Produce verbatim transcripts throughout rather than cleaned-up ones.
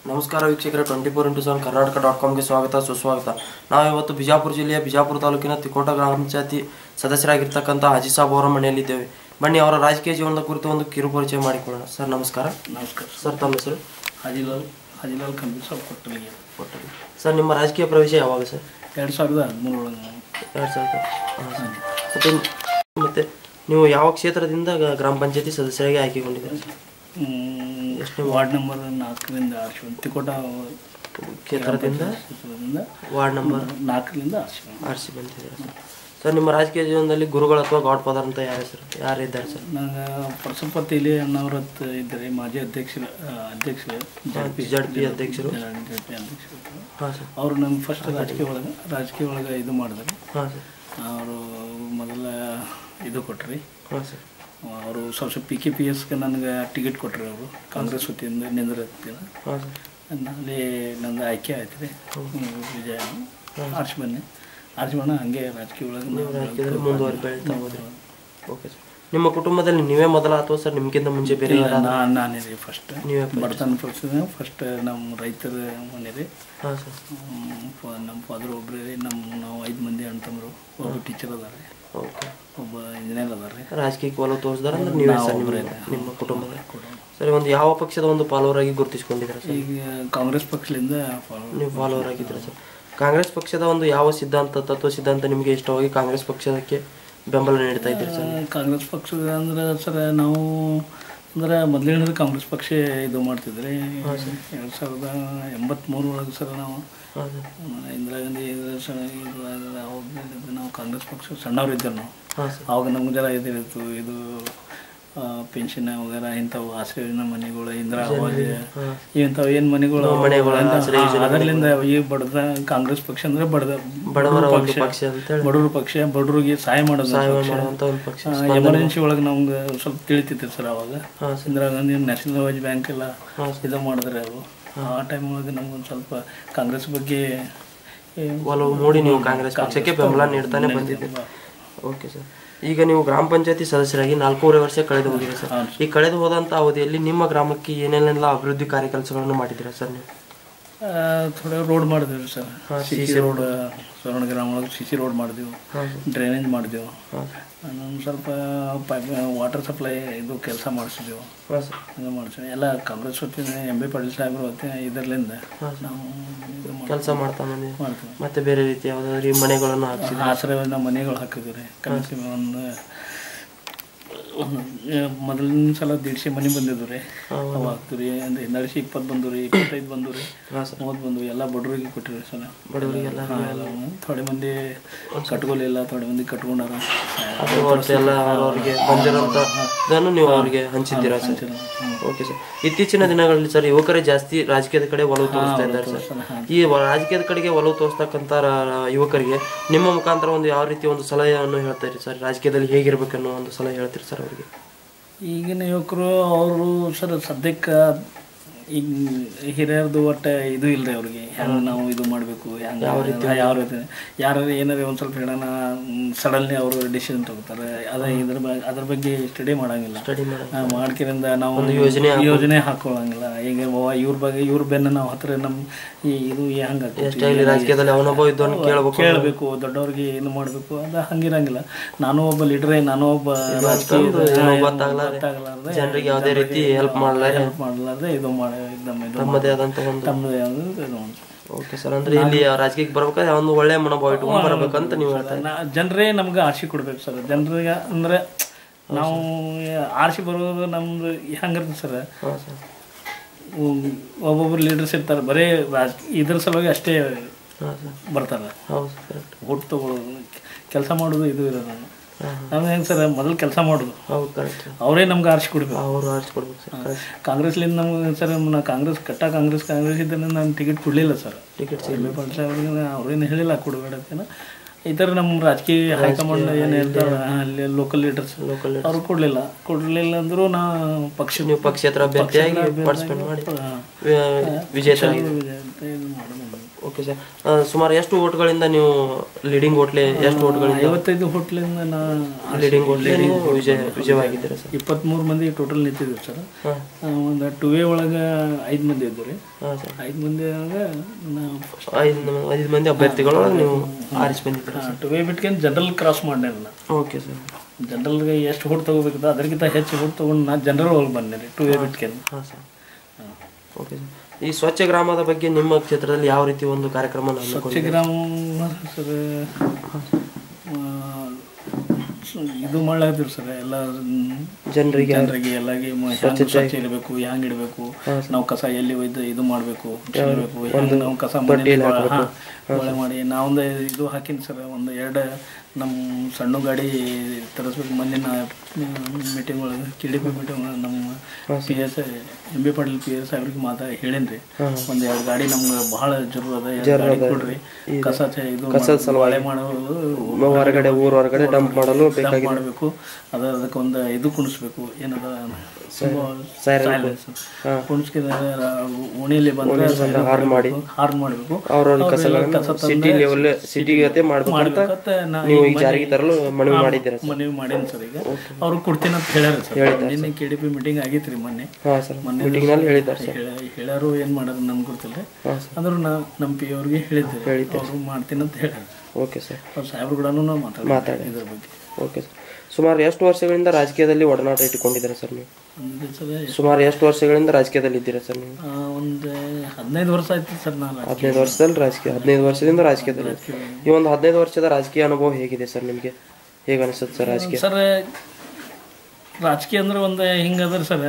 ನಮಸ್ಕಾರ ವೀಕ್ಷಕರೇ, twenty four into seven Karnataka dot ಕಾಮ್ಗೆ ಸ್ವಾಗತ ಸುಸ್ವಾಗತ. ನಾವು ಇವತ್ತು ಬಿಜಾಪುರ ಜಿಲ್ಲೆಯ ಬಿಜಾಪುರ ತಾಲೂಕಿನ ತಿಕೋಟ ಗ್ರಾಮ ಪಂಚಾಯತಿ ಸದಸ್ಯರಾಗಿರ್ತಕ್ಕಂಥ ಹಾಜಿ ಸಾಬ್ ಅವರ ಮನೆಯಲ್ಲಿದ್ದೇವೆ. ಬನ್ನಿ ಅವರ ರಾಜಕೀಯ ಜೀವನದ ಕುರಿತು ಒಂದು ಕಿರು ಪರಿಚಯ ಮಾಡಿಕೊಳ್ಳೋಣ. ಸರ್ ನಮಸ್ಕಾರ. ನಮಸ್ಕಾರ ಸರ್, ತಮ್ಮ ಹೆಸರು? ಹಾಜಿಲಾಲ್ ಹಾಜಿಲಾಲ್ ಕಂಬಿ ಸಾಬ್ ಕೊಟ್ಟಲಿಗೆ. ಕೊಟ್ಟಲಿ. ಸರ್, ನಿಮ್ಮ ರಾಜಕೀಯ ಪ್ರವೇಶ ಯಾವಾಗ ಸರ್? ಎರಡು ಸಾವಿರದ ಹದಿಮೂರೊಳಗೆ. ಎರಡು ಸಾವಿರದ ಹಾಂ ಸರ್. ಮತ್ತು ಮತ್ತು ನೀವು ಯಾವ ಕ್ಷೇತ್ರದಿಂದ ಗ್ರಾಮ ಪಂಚಾಯತಿ ಸದಸ್ಯರಾಗಿ ಆಯ್ಕೆಗೊಂಡಿದ್ದೀರಾ ಸರ್? ಎಷ್ಟು ವಾರ್ಡ್ ನಂಬರ್ ನಾಲ್ಕರಿಂದ ಆರಿಸಿ ತಿಕೋಟ ಕ್ಷೇತ್ರದಿಂದ ವಾರ್ಡ್ ನಂಬರ್ ನಾಲ್ಕರಿಂದ ಆರಿಸಿ ಆರಿಸಿ ಬಂದಿದ್ದೀರಾ ಸರ್? ಸರ್, ನಿಮ್ಮ ರಾಜಕೀಯ ಜೀವನದಲ್ಲಿ ಗುರುಗಳು ಅಥವಾ ಗಾಡ್ ಫಾದರ್ ಅಂತ ಯಾರು ಸರ್ ಯಾರು ಇದ್ದಾರೆ ಸರ್? ನಂಗೆ ಪರಸಪತಿಲಿ ಅಣ್ಣವ್ರತ್ ಇದ್ದಾರೆ, ಮಾಜಿ ಅಧ್ಯಕ್ಷರು ಅಧ್ಯಕ್ಷರು ಜಡ್ ಪಿ ಅಧ್ಯಕ್ಷರು ಜಡ್ ಪಿ ಅಧ್ಯಕ್ಷರು. ಹಾಂ ಸರ್. ಅವರು ನಂಗೆ ಫಸ್ಟ್ ರಾಜಕೀಯ ಒಳಗೆ ರಾಜಕೀಯ ಒಳಗೆ ಇದು ಮಾಡಿದ್ರು. ಹಾಂ ಸರ್. ಅವರು ಮೊದಲ ಇದು ಕೊಟ್ರಿ. ಹಾಂ ಸರ್. ಅವರು ಸ್ವಲ್ಪ ಪಿ ಕೆ ಪಿ ಎಸ್ಗೆ ನನಗೆ ಟಿಕೆಟ್ ಕೊಟ್ಟರು. ಅವರು ಕಾಂಗ್ರೆಸ್ ವತಿಯಿಂದ ನಿಂದಿರ್ತೀನಿ. ಹಾಂ ಸರ್. ಅಲ್ಲಿ ನಂದು ಆಯ್ಕೆ ಆಯ್ತು ರೀ. ವಿಜಯ ಆರ್ಸಿ ಬನ್ನಿ ಆರ್ಸಿ ಬಣ್ಣ ಹಂಗೆ ರಾಜಕೀಯ ಒಳಗೆ ರಾಜಕೀಯದಲ್ಲಿ ಮುಂದುವರಿ ಬೆಳೀತಾ ಹೋದ್ರಿ. Okay sir. ನಿಮ್ಮ ಕುಟುಂಬದಲ್ಲಿ ನೀವೇ ಮೊದಲ ಅಥವಾ ಸರ್ ನಿಮ್ಗಿಂತ ಮುಂಚೆ ಬೇರೆ? ನಾನು ನಾನೇ ರೀ ಫಸ್ಟ್. ನೀವೇ ಬಡತನ ಪಕ್ಷದ ಫಸ್ಟ್ ನಮ್ಮ ರೈತರ ಮನೆ ರೀ. ಹಾಂ ಸರ್. ನಮ್ಮ ಫಾದರ್ ಒಬ್ಬರೇ ರೀ. ನಮ್ಮ ನಾವು ಐದು ಮಂದಿ ಅಣ್ಣ ತಮ್ಮರು. ಒಬ್ಬ ಟೀಚರ್ ಅದಾರ ರೀ. ಓಕೆ. ಒಬ್ಬ ಇಂಜಿನಿಯರ್ ಅದಾರ ರೀ. ರಾಜಕೀಯಕ್ಕೆ ಒಲವು ತೋರಿಸಿದಾರೆ ಅಂದ್ರೆ ನೀವೇ ಸರ್ ನಿಮ್ಮ ನಿಮ್ಮ ಕುಟುಂಬದಲ್ಲಿ? ಸರಿ, ಒಂದು ಯಾವ ಪಕ್ಷದ ಒಂದು ಫಾಲೋವರ್ ಆಗಿ ಗುರುತಿಸ್ಕೊಂಡಿದ್ದೀರಾ ಸರ್? ಈಗ ಕಾಂಗ್ರೆಸ್ ಪಕ್ಷದಿಂದ ನೀವು ಫಾಲೋವರ್ ಆಗಿದ್ದೀರಾ ಸರ್? ಕಾಂಗ್ರೆಸ್ ಪಕ್ಷದ ಒಂದು ಯಾವ ಸಿದ್ಧಾಂತ ತತ್ವ ಸಿದ್ಧಾಂತ ನಿಮಗೆ ಇಷ್ಟವಾಗಿ ಕಾಂಗ್ರೆಸ್ ಪಕ್ಷಕ್ಕೆ ಬೆಂಬಲ ನೀಡ್ತಾ ಇದ್ದೀರಿ ಸರ್? ಕಾಂಗ್ರೆಸ್ ಪಕ್ಷದ ಅಂದ್ರೆ ಸರ್ ನಾವು ಅಂದ್ರೆ ಮೊದಲಿನಿಂದ ಕಾಂಗ್ರೆಸ್ ಪಕ್ಷ ಇದು ಮಾಡ್ತಿದ್ರಿ. ಎರಡು ಸಾವಿರದ ಎಂಬತ್ತ್ಮೂರು ಒಳಗೆ ಸರ್ ನಾವು ಇಂದಿರಾ ಗಾಂಧಿ ನಾವು ಕಾಂಗ್ರೆಸ್ ಪಕ್ಷ ಸಣ್ಣವ್ರು ಇದ್ದರು ನಾವು. ಆವಾಗ ನಮ್ಗೆ ಜರ ಇದಿತ್ತು, ಇದು ಪೆನ್ಷನ್ ವಗೇರ ಇಂಥವು ಆಶ್ರಯ ಮನೆಗಳು, ಇಂದಿರಾ ಆವಾಸ್ ಇಂಥವು ಏನು ಮನೆಗಳು ಅದರಿಂದ ಈ ಬಡದ ಕಾಂಗ್ರೆಸ್ ಪಕ್ಷ ಅಂದ್ರೆ ಬಡದ ಬಡವರ ಪಕ್ಷ, ಬಡವ್ರ ಪಕ್ಷ, ಬಡವ್ರಿಗೆ ಸಹಾಯ ಮಾಡೋದು. ಎಮರ್ಜೆನ್ಸಿ ಒಳಗೆ ನಮ್ಗೆ ಸ್ವಲ್ಪ ತಿಳಿತಿತ್ತು ಸರ್. ಅವಾಗ ಇಂದಿರಾ ಗಾಂಧಿ ನ್ಯಾಷನಲ್ ಆವಾಸ್ ಬ್ಯಾಂಕ್ ಎಲ್ಲ ಇದು ಮಾಡಿದ್ರೆ ಅವರು. ಆ ಟೈಮ್ ಒಳಗೆ ನಮ್ಗೊಂದು ಸ್ವಲ್ಪ ಕಾಂಗ್ರೆಸ್ ಬಗ್ಗೆ ಒಲವು ಮೂಡಿ ನೀವು ಕಾಂಗ್ರೆಸ್ ಪಕ್ಷಕ್ಕೆ ಬೆಂಬಲ ನೀಡ್ತಾನೆ ಬಂದಿದ್ದೀರಿ. Okay sir. ಈಗ ನೀವು ಗ್ರಾಮ ಪಂಚಾಯತಿ ಸದಸ್ಯರಾಗಿ ನಾಲ್ಕೂವರೆ ವರ್ಷ ಕಳೆದು ಹೋಗಿದೆ ಸರ್. ಈ ಕಳೆದು ಹೋದಂಥ ಅವಧಿಯಲ್ಲಿ ನಿಮ್ಮ ಗ್ರಾಮಕ್ಕೆ ಏನೇನೆಲ್ಲ ಅಭಿವೃದ್ಧಿ ಕಾರ್ಯಕೆಲಸಗಳನ್ನು ಮಾಡಿದ್ದೀರಾ ಸರ್ ನೀವು? ಥೋಡೆ ರೋಡ್ ಮಾಡಿದೆವು ಸರ್. ಸಿ ಸಿ ರೋಡ್ ಸವರ್ಣ ಗ್ರಾಮ ಒಳಗೆ ಸಿ ಸಿ ರೋಡ್ ಮಾಡಿದೆವು, ಡ್ರೈನೇಜ್ ಮಾಡಿದೆವು. ನಮ್ಮ ಸ್ವಲ್ಪ ಪೈಪ್ ವಾಟರ್ ಸಪ್ಲೈ ಇದು ಕೆಲಸ ಮಾಡಿಸಿದೆವು. ಇದು ಮಾಡಿಸಿ ಎಲ್ಲ ಕಾಂಗ್ರೆಸ್ ವತಿಯಿಂದ ಎಂ ಬಿ ಪಾಟೀಲ್ ಸಾಹೇಬ್ರ ವತಿಯಿಂದ ಇದರಲ್ಲಿಂದ ನಾವು ಕೆಲಸ ಮಾಡ್ತಾ ಬಂದಿದ್ದೀವಿ. ಮಾಡ್ತೀವಿ. ಮತ್ತು ಬೇರೆ ರೀತಿ ಯಾವುದಾದ್ರೂ ಮನೆಗಳನ್ನು ಹಾಕಿದ್ವಿ? ಆಶ್ರಯದ ಮನೆಗಳು ಹಾಕಿದ್ವಿ ರೀ. ಕನಸಿ ಒಂದು ಮೊದಲಿನ ಸಲ ದೀಡ್ಶೆ ಮನೆ ಬಂದಿದ್ದು ರೀ. ಅವು ಹಾಕ್ತೀವಿ ರೀ. ಅಂದ್ರೆ ನಡಿಸಿ ಇಪ್ಪತ್ತು ಬಂದು ರೀ, ಇಪ್ಪತ್ತೈದು ಬಂದು ರೀ, ಮೂವತ್ತು ಬಂದು ಎಲ್ಲ ಬಡವರಿಗೆ ಕೊಟ್ಟಿರಿ ಸರ್. ಬಡವರಿಗೆಲ್ಲ ಥೋಡೆ ಮಂದಿ ಕಟ್ಕೊಲಿಲ್ಲ, ಥೋಡೆ ಮಂದಿ ಕಟ್ಕೊಂಡಾರ. ಎಲ್ಲ ಅವ್ರಿಗೆ ಬಂದಿರೋಂಥ ಇದನ್ನು ನೀವು ಅವರಿಗೆ ಹಂಚಿದ್ದೀರಾ ಸರ್? Okay sir. ಇತ್ತೀಚಿನ ದಿನಗಳಲ್ಲಿ ಸರ್ ಯುವಕರೇ ಜಾಸ್ತಿ ರಾಜಕೀಯದ ಕಡೆ ಒಲವು ತೋರಿಸ್ತಾ ಇದ್ದಾರೆ ಸರ್. ಈ ರಾಜಕೀಯದ ಕಡೆಗೆ ಒಲವು ತೋರಿಸ್ತಕ್ಕಂಥ ಯುವಕರಿಗೆ ನಿಮ್ಮ ಮುಖಾಂತರ ಒಂದು ಯಾವ ರೀತಿ ಒಂದು ಸಲಹೆಯನ್ನು ಹೇಳ್ತಾರೆ ಸರ್? ರಾಜಕೀಯದಲ್ಲಿ ಹೇಗಿರ್ಬೇಕನ್ನೋ ಒಂದು ಸಲಹೆ ಹೇಳ್ತೀರಿ ಸರ್ ಅವರಿಗೆ? ಈಗಿನ ಯುವಕರು ಅವರು ಸರ್ ಸದ್ಯಕ್ಕೆ ಈಗ ಹಿರಿಯರದು ಒಟ್ಟು ಇದು ಇಲ್ಲ ರೀ ಅವ್ರಿಗೆ. ಹೆಂಗೆ ನಾವು ಇದು ಮಾಡಬೇಕು, ಹೆಂಗೆ ಯಾವ ರೀತಿ ಯಾವ ರೀತಿ ಯಾರು ಏನಾರು ಒಂದು ಸ್ವಲ್ಪ ಹೇಳೋಣ ಸಡನ್ಲಿ ಅವರು ಡಿಸಿಷನ್ ತಗೋತಾರೆ. ಅದ ಇದ್ರ ಬಗ್ಗೆ ಅದ್ರ ಬಗ್ಗೆ ಸ್ಟಡಿ ಮಾಡೋಂಗಿಲ್ಲ. ಸ್ಟಡಿ ಮಾಡ್ಕಿರಿಂದ ನಾವು ಒಂದು ಯೋಜನೆ ಯೋಜನೆ ಹಾಕೊಳ್ಳಂಗಿಲ್ಲ. ಈಗ ಇವ್ರ ಬಗ್ಗೆ ಇವ್ರ ಬೆನ್ನ ನಾವು ಹತ್ರ ನಮ್ಮ ಈ ಇದು ಹೆಂಗೆ ರಾಜಕೀಯದಲ್ಲಿ ಅನುಭವ ಇದ್ದವನು ಕೇಳಬೇಕು ಕೇಳಬೇಕು ದೊಡ್ಡವ್ರಿಗೆ ಏನು ಮಾಡಬೇಕು ಅದು ಹಂಗಿರಂಗಿಲ್ಲ. ನಾನು ಒಬ್ಬ ಲೀಡ್ರೇ, ನಾನು ಒಬ್ಬ ಗೊತ್ತಾಗಲಾರ್ದೆ ಜನರಿಗೆ ಯಾವುದೇ ರೀತಿ ಹೆಲ್ಪ್ ಮಾಡಲಾರೆ ಹೆಲ್ಪ್ ಮಾಡಲಾರ್ದೆ ಇದು ಮಾಡಿ ತಮ್ಮದೇ ಆದಂತ ಒಂದು ತಮ್ಮದೇ ಆದ. Okay sir. ಅಂದ್ರೆ ಇಲ್ಲಿ ರಾಜಕೀಯಕ್ಕೆ ಬರ್ಬೇಕಾದ್ರೆ ಒಂದು ಒಳ್ಳೆ ಮನೋಭಾವ ಇಟ್ಕೊಂಡು ಬರ್ಬೇಕಂತ ನೀವು ಹೇಳ್ತಾರೆ. ಜನರೇ ನಮ್ಗೆ ಆರ್ಸಿ ಕೊಡ್ಬೇಕು ಸರ್. ಜನರಿಗೆ ಅಂದ್ರೆ ನಾವು ಆರ್ಸಿ ಬರೋದು ನಮ್ದು ಹೆಂಗಿರ್ತದೆ ಸರ್, ಒಬ್ಬೊಬ್ರು ಲೀಡರ್ಸ್ ಇರ್ತಾರೆ ಬರೀ ರಾಜ ಇದ್ರ ಸಲುವಾಗಿ ಅಷ್ಟೇ ಬರ್ತಾರೆ. ಓಟ್ ತಗೊಳ್ಳೋದು, ಕೆಲಸ ಮಾಡೋದು ಇದು ಇರೋದು. ನಮ್ಗೆ ಹೆಂಗೆ ಸರ್ ಮೊದಲು ಕೆಲಸ ಮಾಡೋದು, ಅವರೇ ನಮ್ಗೆ ಆರಿಸಿ ಕೊಡ್ಬೇಕು. ಅವರು ಆರಿಸಿ ಕೊಡ್ಬೇಕು ಸರ್. ಕಾಂಗ್ರೆಸ್ಲಿಂದ ನಮ್ಗೆ ಸರ್ ನಾ ಕಾಂಗ್ರೆಸ್ ಕಟ್ಟ ಕಾಂಗ್ರೆಸ್ ಕಾಂಗ್ರೆಸ್ ಇದ್ದರೆ ನಾನು ಟಿಕೆಟ್ ಕೊಡಲಿಲ್ಲ sir. Ticket M B Patil ಸಾಹೇಬ್ರಿಗೆ ಅವ್ರೇನು ಹೇಳಿಲ್ಲ ಕೊಡಬೇಡತ್ತೇನ. ಈ ಥರ ನಮ್ಮ ರಾಜಕೀಯ ಹೈಕಮಾಂಡ್ ಏನು ಹೇಳ್ತಾರೆ ಅಲ್ಲಿ ಲೋಕಲ್ ಲೀಡರ್ಸ್ ಅವ್ರು ಕೊಡಲಿಲ್ಲ ಕೊಡಲಿಲ್ಲ ಅಂದರೂ ನಾ ಪಕ್ಷ ನೀವು ಪಕ್ಷೇತರ ಅಭ್ಯರ್ಥಿಯಾಗಿ ಪಾರ್ಟಿಸಿಪೇಟ್ ಮಾಡಿ ವಿಜೇತ. Okay sir. ಸುಮಾರು ಎಷ್ಟು ಓಟ್ಗಳಿಂದ ನೀವು ಲೀಡಿಂಗ್ ಹೋಟ್ಲೆ ಎಷ್ಟು ಓಟ್ಗಳಿಂದ? ಐವತ್ತೈದು ಹೋಟ್ಲಿಂದ ನಾ ಲೀಡಿಂಗ್ ಹೋಟ್ಲೆ ವಿಜಯ ವಿಜಯವಾಗಿದ್ದೀರಾ ಸರ್? ಇಪ್ಪತ್ತ್ಮೂರು ಮಂದಿ ಟೋಟಲ್ ನಿಂತಿದ್ದೀವಿ ಸರ್. ಒಂದು ಟು ವೇ ಒಳಗೆ ಐದು ಮಂದಿ ಇದ್ದು ರೀ. ಹಾಂ ಸರ್. ಐದು ಮಂದಿ ಒಳಗೆ ನಾವು ಐದು ಐದು ಮಂದಿ ಅಭ್ಯರ್ಥಿಗಳೊಳಗೆ ನೀವು ಆರಿಸಿ ಬಂದಿದ್ದೀರಾ? ಟು ವೇ ಬಿಟ್ಕೊಂಡು ಜನರಲ್ ಕ್ರಾಸ್ ಮಾಡ್ದೆ ನಾನು. Okay sir. ಜನರಲ್ಗೆ ಎಷ್ಟು ಹೋಟ್ ತೊಗೋಬೇಕಿತ್ತು ಅದಕ್ಕಿಂತ ಹೆಚ್ಚು ಹೋಟ್ ತೊಗೊಂಡು ನಾನು ಜನರಲ್ ಒಳಗೆ ಬಂದೆ ರೀ ಟು ವೇ ಬಿಟ್ಕೊಂಡು. ಹಾಂ ಸರ್. Okay sir. ಈ ಸ್ವಚ್ಛ ಗ್ರಾಮದ ಬಗ್ಗೆ ನಿಮ್ಮ ಕ್ಷೇತ್ರದಲ್ಲಿ ಯಾವ ರೀತಿ ಒಂದು ಕಾರ್ಯಕ್ರಮ? ಸ್ವಚ್ಛ ಗ್ರಾಮ ಸರ್ ಇದು ಮಾಡ್ಲಾಗ್ತೀವಿ ಸರ್. ಎಲ್ಲ ಜನರಿಗೆ ಜನರಿಗೆ ಎಲ್ಲಾಗಿ ಸ್ವಚ್ಛ ಇಡಬೇಕು, ಹ್ಯಾಂಗ್ ಇಡಬೇಕು, ನಾವು ಕಸ ಎಲ್ಲಿ ಒಯ್ದು ಇದು ಮಾಡಬೇಕು, ನಾವು ಕಸ ಒಳ್ಳೆ ಮಾಡಿ ನಾವೊಂದು ಇದು ಹಾಕಿನಿ ಸರ್. ಒಂದು ಎರಡು ನಮ್ಮ ಸಣ್ಣ ಗಾಡಿ ತರಿಸ್ಬೇಕು. ಮೊನ್ನಿನ ಮೀಟಿಂಗ್ ಒಳಗೆ ಕೆ ಡಿ ಪಿ ಮೀಟಿಂಗ್ ನಮ್ಮ P S M B Patil P S ಅವ್ರಿಗೆ ಮಾತಾ ಹೇಳೇನಿ ರೀ. ಒಂದು ಎರಡು ಗಾಡಿ ನಮ್ಗೆ ಭಾಳ ಜरूर ಅದ, ಎರಡು ಗಾಡಿ ಕೊಡ್ರಿ. ಕಸ ಇದು ಸಲುವಾಗಿ ಮಾಡೋದು ಹೊರಗಡೆ ಊರು ಹೊರಗಡೆ ಡಂಪ್ ಮಾಡಲು ಮಾಡಬೇಕು. ಅದ ಅದಕ್ಕೆ ಒಂದು ಇದು ಕುಣಿಸ್ಬೇಕು, ಏನದ ಕುಣಿಸ್ಕಿದ ಓಣಿಯಲ್ಲಿ ಬಂದ್ರೆ ಹಾರ್ನ್ ಮಾಡಿ ಹಾರ್ನ್ ಮಾಡಬೇಕು. ಜಾರಿಗೆ ತರಲು ಮನವಿ ಮಾಡಿದ್ದೀರಾ? ಮನವಿ ಮಾಡೇನಿ ಸರ್. ಈಗ ಅವ್ರು ಕೊಡ್ತೀನಿ ಅಂತ ಹೇಳ್ಯಾರ ಸರ್. ನಿನ್ನೆ ಕೆ ಡಿ ಪಿ ಮೀಟಿಂಗ್ ಆಗಿತ್ತು ರೀ ಮೊನ್ನೆ. ಮೊನ್ನೆ ಹೇಳ್ಯಾರು, ಏನು ಮಾಡೋದು ನಮ್ಗೆ ಗೊತ್ತಿಲ್ಲ. ಆದ್ರೂ ನಾ ನಮ್ಮ ಪಿ ಅವ್ರಿಗೆ ಹೇಳಿದ್ದೆ, ಅವರು ಮಾಡ್ತೀನಿ ಅಂತ ಹೇಳ್ಯಾರ. Okay sir. ಅವ್ರು ಸಾಹೇಬ್ರು ಕೂಡ ಮಾತಾಡಿ ಇದ್ರ ಬಗ್ಗೆ. Okay sir. ಸುಮಾರು ಎಷ್ಟು ವರ್ಷಗಳಿಂದ ರಾಜಕೀಯದಲ್ಲಿ ಒಡನಾಟ ಇಟ್ಟುಕೊಂಡಿದ್ದೀರಾ ಸರ್ ನೀವು? ಸುಮಾರು ಎಷ್ಟು ವರ್ಷಗಳಿಂದ ರಾಜಕೀಯದಲ್ಲಿ ಇದ್ದೀರಾ ಸರ್ ನೀವು? ಒಂದು ಹದಿನೈದು ವರ್ಷ ಆಯ್ತು ಸರ್. ನಾನು ಹದಿನೈದು ವರ್ಷದಲ್ಲಿ ರಾಜಕೀಯ ಹದಿನೈದು ವರ್ಷದಿಂದ ರಾಜಕೀಯದಲ್ಲಿ. ಈ ಒಂದು ಹದಿನೈದು ವರ್ಷದ ರಾಜಕೀಯ ಅನುಭವ ಹೇಗಿದೆ ಸರ್ ನಿಮಗೆ? ಹೇಗೆ ಅನಿಸುತ್ತೆ ಸರ್ ರಾಜಕೀಯ? ಸರ್ ರಾಜಕೀಯ ಅಂದ್ರೆ ಒಂದು ಹಿಂಗದ್ರ ಸರ್,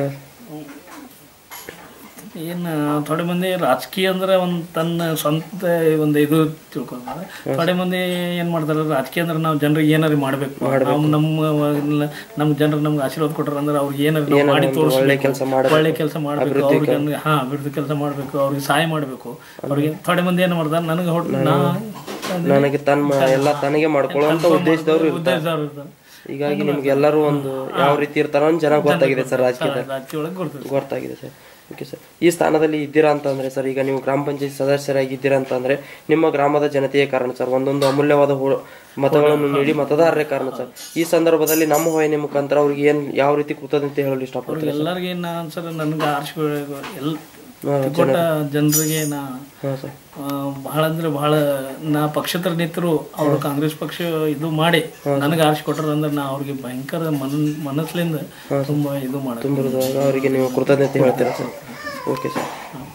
ಏನು ಥೋಡೆ ಮಂದಿ ರಾಜಕೀಯ ಅಂದ್ರೆ ಒಂದು ತನ್ನ ಸ್ವಂತ ಒಂದು ಇದು ತಿಳ್ಕೊಂತಾರೆ. ಥೋಡೆ ಮಂದಿ ಏನು ಮಾಡ್ತಾರೆ, ರಾಜಕೀಯ ಅಂದ್ರೆ ನಾವು ಜನರಿಗೆ ಏನಾರು ಮಾಡಬೇಕು, ನಾವು ನಮ್ಮ ನಮ್ಮ ಜನರು ನಮ್ಗೆ ಆಶೀರ್ವಾದ ಕೊಟ್ಟರು ಅಂದ್ರೆ ಅವ್ರಿಗೆ ಏನಾರು ಮಾಡಿ ತೋರಿಸ್ಬೇಕು, ಒಳ್ಳೆ ಕೆಲಸ ಮಾಡಬೇಕು, ಅವ್ರಿಗೆ ಹಾಂ ಅಭಿವೃದ್ಧಿ ಕೆಲಸ ಮಾಡಬೇಕು, ಅವ್ರಿಗೆ ಸಹಾಯ ಮಾಡಬೇಕು. ಅವ್ರಿಗೆ ಥೋಡೆ ಮಂದಿ ಏನು ಮಾಡ್ತಾರೆ, ನನಗೆ ಹೊಟ್ಟು ನಾ ನನಗೆ ತನ್ನ ಎಲ್ಲ ತನಗೆ ಮಾಡ್ಕೊಳ್ಳುವಂಥ ಉದ್ದೇಶದವರು ಉದ್ದೇಶದವ್ರು ಇರ್ತಾರೆ. ಹೀಗಾಗಿ ನಿಮ್ಗೆ ಎಲ್ಲರೂ ಒಂದು ಯಾವ ರೀತಿ ಇರ್ತಾರೋ ಅಂತ ಚೆನ್ನಾಗಿ ಗೊತ್ತಾಗಿದೆ ಸರ್. ರಾಜಕೀಯದ ರಾಜಕೀಯೊಳಗೆ ಗೊತ್ತಾಗಿದೆ ಗೊತ್ತಾಗಿದೆ ಸರ್. Okay sir. ಈ ಸ್ಥಾನದಲ್ಲಿ ಇದ್ದೀರಾ ಅಂತಂದರೆ ಸರ್, ಈಗ ನೀವು ಗ್ರಾಮ ಪಂಚಾಯತ್ ಸದಸ್ಯರಾಗಿ ಇದ್ದೀರಾ ಅಂತಂದರೆ ನಿಮ್ಮ ಗ್ರಾಮದ ಜನತೆಯೇ ಕಾರಣ ಸರ್. ಒಂದೊಂದು ಅಮೂಲ್ಯವಾದ ಮತಗಳನ್ನು ನೀಡಿ ಮತದಾರರೇ ಕಾರಣ ಸರ್. ಈ ಸಂದರ್ಭದಲ್ಲಿ ನಮ್ಮ ವಾಹಿನಿ ಮುಖಾಂತರ ಅವ್ರಿಗೆ ಏನು ಯಾವ ರೀತಿ ಕೃತಜ್ಞತೆ ಹೇಳಲು ಇಷ್ಟಪಡ್ತೀವಿ? ಎಲ್ಲರಿಗೆ ನಾನು ಸರ್ ನನಗೆ ಆರಿಸಿ ಎಲ್ಲ ಕೊಟ್ಟ ಜನರಿಗೆ ನಾ ಬಹಳ ಅಂದ್ರೆ ಬಹಳ ನಾ ಪಕ್ಷೇತರ ನಿಂತರು ಅವರು ಕಾಂಗ್ರೆಸ್ ಪಕ್ಷ ಇದು ಮಾಡಿ ನನಗೆ ಆರಿಸಿ ಕೊಟ್ಟರು ಅಂದ್ರೆ ನಾ ಅವ್ರಿಗೆ ಭಯಂಕರ ಮನ್ ಮನಸ್ಲಿಂದ ತುಂಬ ಇದು ಮಾಡಿ ಅವರಿಗೆ ನೀವು ಕೃತಜ್ಞತೆ ಹೇಳ್ತೀರಾ ಸರ್? Okay sir.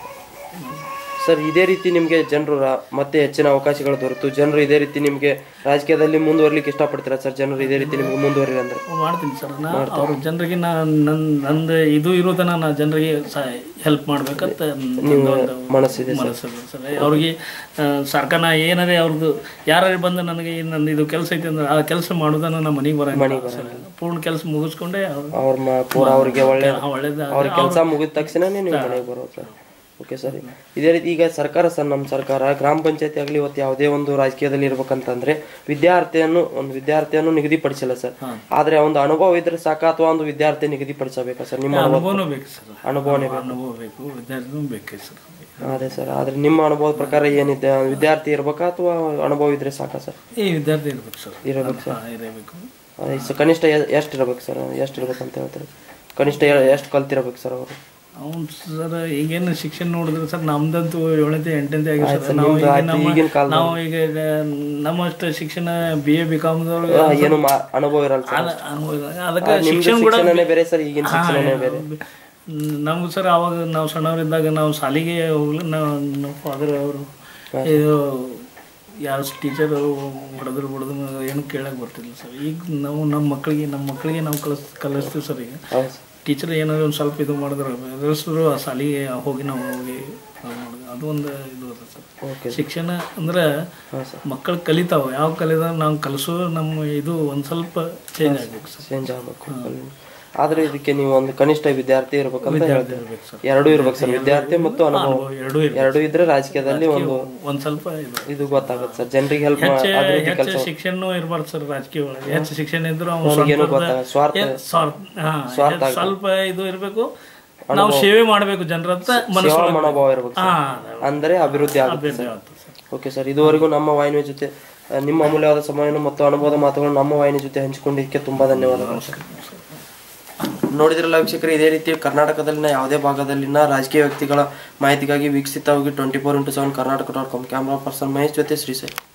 ಸರ್, ಇದೇ ರೀತಿ ನಿಮಗೆ ಜನರು ಮತ್ತೆ ಹೆಚ್ಚಿನ ಅವಕಾಶಗಳು ದೊರೆತು ಜನರು ಇದೇ ರೀತಿ ನಿಮಗೆ ರಾಜಕೀಯದಲ್ಲಿ ಮುಂದುವರ್ಲಿಕ್ಕೆ ಇಷ್ಟಪಡ್ತೀರಾ ಸರ್? ಜನರು ಇದೇ ರೀತಿ ನಿಮಗೆ ಮುಂದುವರಿ ಅಂದ್ರೆ ಮಾಡ್ತೀನಿ ಸರ್. ನಾ ಅವ್ರ ಜನರಿಗೆ ನಾ ನನ್ನ ನಂದು ಇದು ಇರೋದನ್ನ ನಾ ಜನರಿಗೆ ಹೆಲ್ಪ್ ಮಾಡ್ಬೇಕಂತ ಮನಸ್ಸಿದೆ ಮನಸ್ಸಿದೆ ಸರ್. ಅವ್ರಿಗೆ ಸರ್ಕಾರ ನಾ ಏನಾರೇ ಅವ್ರದ್ದು ಯಾರು ಬಂದು ನನಗೆ ನನ್ನ ಇದು ಕೆಲಸ ಐತೆ ಅಂದ್ರೆ ಆ ಕೆಲಸ ಮಾಡೋದನ್ನ ನಮ್ಮ ಮನೆಗೆ ಬರೋಂಗಿಲ್ಲ. ಪೂರ್ಣ ಕೆಲಸ ಮುಗಿಸ್ಕೊಂಡೆ ಅವ್ರ ಅವ್ರಿಗೆ ಒಳ್ಳೆ ಒಳ್ಳೇದು ಅವ್ರ ಕೆಲಸ ಮುಗಿದ ತಕ್ಷಣನೇ ನೀವು ಮನೆಗೆ ಬರೋದು ಸರ್. Okay sir. ಇದೇ ರೀತಿ ಈಗ ಸರ್ಕಾರ ಸರ್, ನಮ್ಮ ಸರ್ಕಾರ ಗ್ರಾಮ ಪಂಚಾಯತಿ ಆಗಲಿ ಇವತ್ತು ಯಾವುದೇ ಒಂದು ರಾಜಕೀಯದಲ್ಲಿ ಇರ್ಬೇಕಂತಂದ್ರೆ ವಿದ್ಯಾರ್ಥಿಯನ್ನು ಒಂದು ವಿದ್ಯಾರ್ಥಿಯನ್ನು ನಿಗದಿಪಡಿಸಿಲ್ಲ ಸರ್. ಆದ್ರೆ ಒಂದು ಅನುಭವ ಇದ್ರೆ ಸಾಕ ಅಥವಾ ಒಂದು ವಿದ್ಯಾರ್ಥಿ ನಿಗದಿಪಡಿಸಬೇಕಾ ಸರ್? ನಿಮ್ಮ ಅನುಭವನೂ ಬೇಕು ಸರ್. ಅನುಭವನೇ ಅನುಭವ ಬೇಕು, ವಿದ್ಯಾರ್ಥಿನೂ ಬೇಕು ಸರ್. ಅದೇ ಸರ್. ಆದ್ರೆ ನಿಮ್ಮ ಅನುಭವದ ಪ್ರಕಾರ ಏನಿದೆ, ವಿದ್ಯಾರ್ಥಿ ಇರ್ಬೇಕಾ ಅಥವಾ ಅನುಭವ ಇದ್ರೆ ಸಾಕ ಸರ್? ಈ ವಿದ್ಯಾರ್ಥಿ ಇರ್ಬೇಕು ಸರ್. ಇರಬೇಕು ಸರ್. ಇರಬೇಕು. ಕನಿಷ್ಠ ಎಷ್ಟು ಇರ್ಬೇಕು ಸರ್? ಎಷ್ಟು ಇರ್ಬೇಕಂತ ಹೇಳ್ತಾರೆ? ಕನಿಷ್ಠ ಎಷ್ಟು ಕಲ್ತಿರ್ಬೇಕು ಸರ್ ಅವರು? ಅವ್ನು ಸರ್ ಈಗೇನು ಶಿಕ್ಷಣ ನೋಡಿದ್ರೆ ಸರ್ ನಮ್ದಂತೂ ಏಳನೇ ಎಂಟನೇ ಆಗಿದೆ ಸರ್. ನಾವು ಈಗ ನಾವು ಈಗ ನಮ್ಮಷ್ಟು ಶಿಕ್ಷಣ ಬಿ ಎ ಬಿ ಕಾಮ್ದವ್ರು ಏನು ಅನುಭವ ಇರಲ್ಲ ಅನುಭವ. ಅದಕ್ಕೆ ಶಿಕ್ಷಣ ಕೂಡ ಬೇರೆ ಸರ್, ಈಗಿನ ಶಿಕ್ಷಣ ಬೇರೆ. ನಮ್ಗೆ ಸರ್ ಅವಾಗ ನಾವು ಸಣ್ಣವರಿದ್ದಾಗ ನಾವು ಶಾಲೆಗೆ ಹೋಗ್ಲಿ, ನಾವು ನಮ್ಮ ಫಾದರ್ ಅವರು ಇದು ಯಾವ ಟೀಚರು ಹೊಡೆದ್ರು ಹೊಡೆದು ಏನು ಕೇಳಕ್ಕೆ ಬರ್ತಿಲ್ಲ ಸರ್. ಈಗ ನಾವು ನಮ್ಮ ಮಕ್ಕಳಿಗೆ ನಮ್ಮ ಮಕ್ಕಳಿಗೆ ನಾವು ಕಲಿಸ್ ಕಲಿಸ್ತೀವಿ ಸರ್. ಈಗ ಟೀಚರ್ ಏನಾದ್ರು ಒಂದು ಸ್ವಲ್ಪ ಇದು ಮಾಡಿದ್ರೆ ಎಲ್ಲರೂ ಆ ಶಾಲೆಗೆ ಹೋಗಿ ನಾವು ಹೋಗಿ ಅದು ಒಂದು ಇದು ಅದ ಸರ್. ಶಿಕ್ಷಣ ಅಂದ್ರೆ ಮಕ್ಕಳು ಕಲಿತಾವೆ, ಯಾವ ಕಲಿದ ನಾವು ಕಲಿಸೋ ನಮ್ಮ ಇದು ಒಂದು ಸ್ವಲ್ಪ ಚೇಂಜ್ ಆಗ್ಬೇಕು ಸರ್. ಚೇಂಜ್ ಆಗ್ಬೇಕು. ಆದ್ರೆ ಇದಕ್ಕೆ ನೀವು ಒಂದು ಕನಿಷ್ಠ ವಿದ್ಯಾರ್ಥಿ ಇರ್ಬೇಕಂತ ಹೇಳ್ತೀವಿ. ಎರಡೂ ಇರ್ಬೇಕು ಸರ್, ವಿದ್ಯಾರ್ಥಿ ಮತ್ತು ಅನುಭವ ಎರಡೂ ಇದ್ರೆ ರಾಜಕೀಯದಲ್ಲಿ ಒಂದು ಒಂದ್ ಸ್ವಲ್ಪ ಇದು ಗೊತ್ತಾಗುತ್ತೆ ಸರ್. ಜನರಿಗೆ ಹೆಲ್ಪ್ ಹೆಚ್ಚು ಶಿಕ್ಷಣ ಇರ್ಬಾರ್ದು ಸರ್ ರಾಜಕೀಯ ಒಳಗೆ. ಹೆಚ್ಚು ಶಿಕ್ಷಣ ಇದ್ರು ಸ್ವಾರ್ಥ ಸ್ವಲ್ಪ ಇದು ಇರ್ಬೇಕು, ನಾವು ಸೇವೆ ಮಾಡಬೇಕು ಜನರಂತ ಸೇವಾ ಮನೋಭಾವ ಇರ್ಬೇಕು ಅಂದರೆ ಅಭಿವೃದ್ಧಿ ಆಗುತ್ತೆ ಸರ್. ಓಕೆ ಸರ್, ಇದುವರೆಗೂ ನಮ್ಮ ವಾಹಿನಿಯ ಜೊತೆ ನಿಮ್ಮ ಅಮೂಲ್ಯವಾದ ಸಮಯವನ್ನು ಮತ್ತು ಅನುಭವದ ಮಾತುಗಳನ್ನು ನಮ್ಮ ವಾಹಿನಿ ಜೊತೆ ಹಂಚಿಕೊಂಡಿದ್ದಕ್ಕೆ ತುಂಬಾ ಧನ್ಯವಾದಗಳು ಸರ್. ನೋಡಿದ್ರಲ್ಲ ವೀಕ್ಷಕರೇ, ಇದೇ ರೀತಿ ಕರ್ನಾಟಕದಲ್ಲಿನ ಯಾವುದೇ ಭಾಗದಲ್ಲಿನ ರಾಜಕೀಯ ವ್ಯಕ್ತಿಗಳ ಮಾಹಿತಿಗಾಗಿ ವೀಕ್ಷಿತವಾಗಿ twenty four into seven Karnataka dot com camera person Mahesh ಜೊತೆ ಶ್ರೀ ಸರ್.